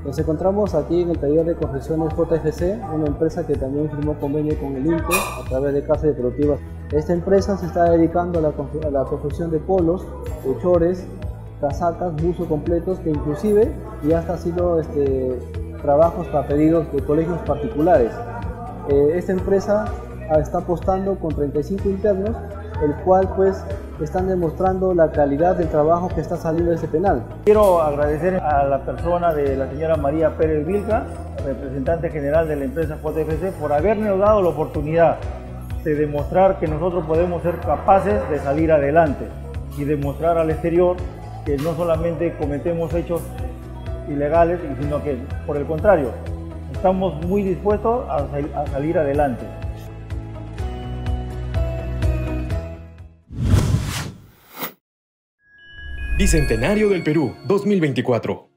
Nos encontramos aquí en el taller de confecciones JFC, una empresa que también firmó convenio con el INPE a través de Casas de Productivas. Esta empresa se está dedicando a la confección de polos, de chores, casacas, buzos completos, que inclusive ya está haciendo trabajos para pedidos de colegios particulares. Esta empresa está apostando con 35 internos, el cual pues están demostrando la calidad del trabajo que está saliendo de ese penal. Quiero agradecer a la persona de la señora María Pérez Vilca, representante general de la empresa JFC, por habernos dado la oportunidad de demostrar que nosotros podemos ser capaces de salir adelante y demostrar al exterior que no solamente cometemos hechos ilegales, sino que por el contrario, estamos muy dispuestos a salir adelante. Bicentenario del Perú 2024.